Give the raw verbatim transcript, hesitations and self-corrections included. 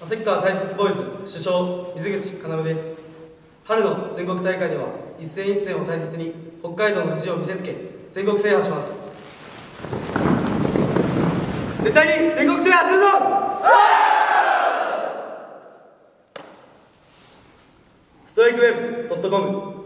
旭川大雪ボーイズ主将水口要です。春の全国大会では一戦一戦を大切に北海道の意地を見せつけ全国制覇します。絶対に全国制覇するぞ。ストライクウェブドットコム